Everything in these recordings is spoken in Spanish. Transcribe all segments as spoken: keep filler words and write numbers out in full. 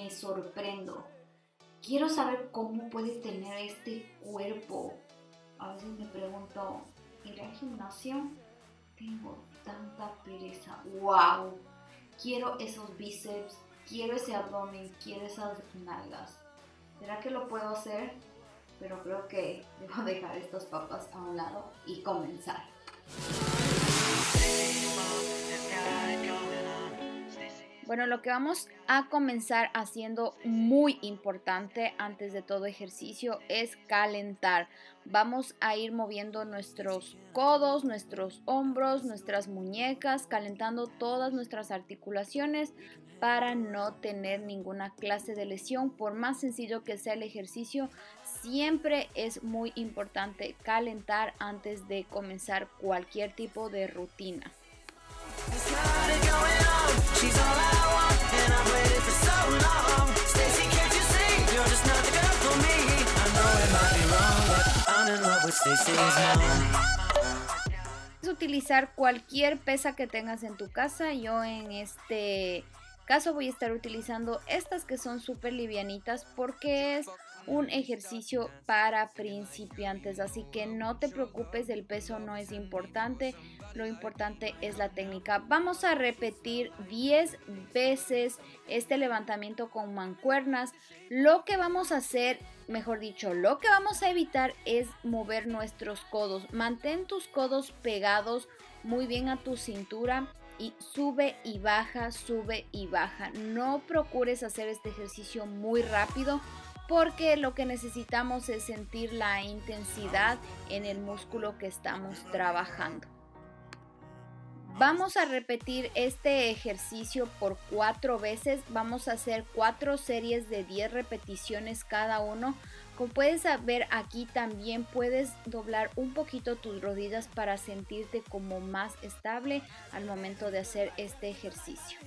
me sorprendo. Quiero saber cómo puede tener este cuerpo. A veces me pregunto, ¿iré al gimnasio? Tengo tanta pereza. ¡Wow! Quiero esos bíceps, quiero ese abdomen, quiero esas nalgas. ¿Será que lo puedo hacer? Pero creo que debo dejar estas papas a un lado y comenzar. Bueno, lo que vamos a comenzar haciendo, muy importante antes de todo ejercicio, es calentar. Vamos a ir moviendo nuestros codos, nuestros hombros, nuestras muñecas, calentando todas nuestras articulaciones para no tener ninguna clase de lesión. Por más sencillo que sea el ejercicio, siempre es muy importante calentar antes de comenzar cualquier tipo de rutina. Puedes utilizar cualquier pesa que tengas en tu casa. Yo en este caso voy a estar utilizando estas que son súper livianitas porque es un ejercicio para principiantes, así que no te preocupes, el peso no es importante, lo importante es la técnica. Vamos a repetir diez veces este levantamiento con mancuernas. Lo que vamos a hacer, mejor dicho, lo que vamos a evitar es mover nuestros codos. Mantén tus codos pegados muy bien a tu cintura y sube y baja, sube y baja. No procures hacer este ejercicio muy rápido, porque lo que necesitamos es sentir la intensidad en el músculo que estamos trabajando. Vamos a repetir este ejercicio por cuatro veces. Vamos a hacer cuatro series de diez repeticiones cada uno. Como puedes ver aquí, también puedes doblar un poquito tus rodillas para sentirte como más estable al momento de hacer este ejercicio.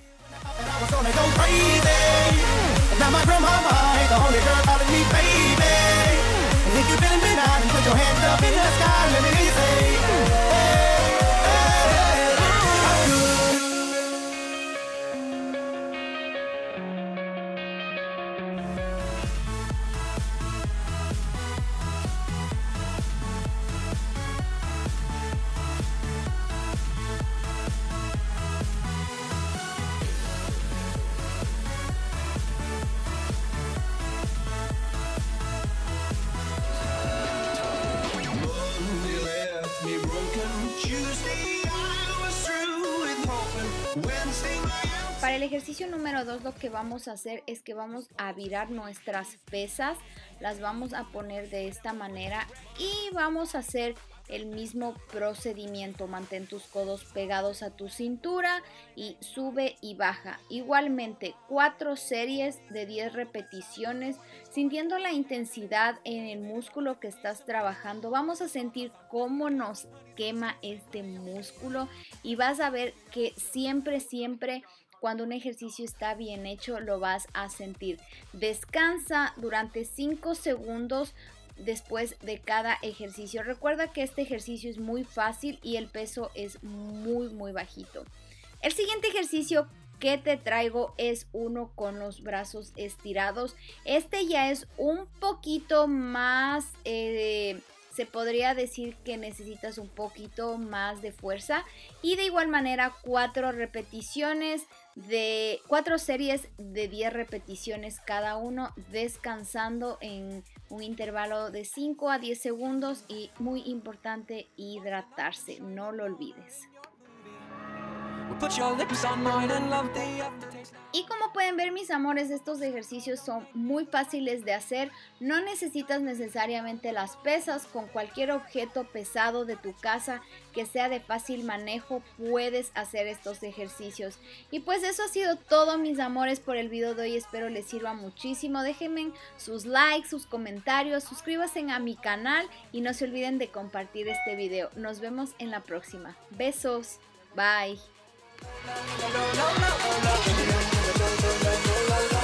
Para el ejercicio número dos, lo que vamos a hacer es que vamos a virar nuestras pesas, las vamos a poner de esta manera y vamos a hacer el mismo procedimiento. Mantén tus codos pegados a tu cintura y sube y baja. Igualmente, cuatro series de diez repeticiones, sintiendo la intensidad en el músculo que estás trabajando. Vamos a sentir cómo nos quema este músculo y vas a ver que siempre, siempre cuando un ejercicio está bien hecho lo vas a sentir. Descansa durante cinco segundos después de cada ejercicio. Recuerda que este ejercicio es muy fácil y el peso es muy muy bajito. El siguiente ejercicio que te traigo es uno con los brazos estirados. Este ya es un poquito más, eh, se podría decir que necesitas un poquito más de fuerza. Y de igual manera, cuatro repeticiones de cuatro series de diez repeticiones cada uno, descansando en un intervalo de cinco a diez segundos. Y muy importante, hidratarse, no lo olvides. Y como pueden ver, mis amores, estos ejercicios son muy fáciles de hacer. No necesitas necesariamente las pesas. Con cualquier objeto pesado de tu casa que sea de fácil manejo puedes hacer estos ejercicios. Y pues eso ha sido todo, mis amores, por el video de hoy. Espero les sirva muchísimo. Déjenme sus likes, sus comentarios, suscríbanse a mi canal y no se olviden de compartir este video. Nos vemos en la próxima. Besos. Bye. La la la la la la la la la la la la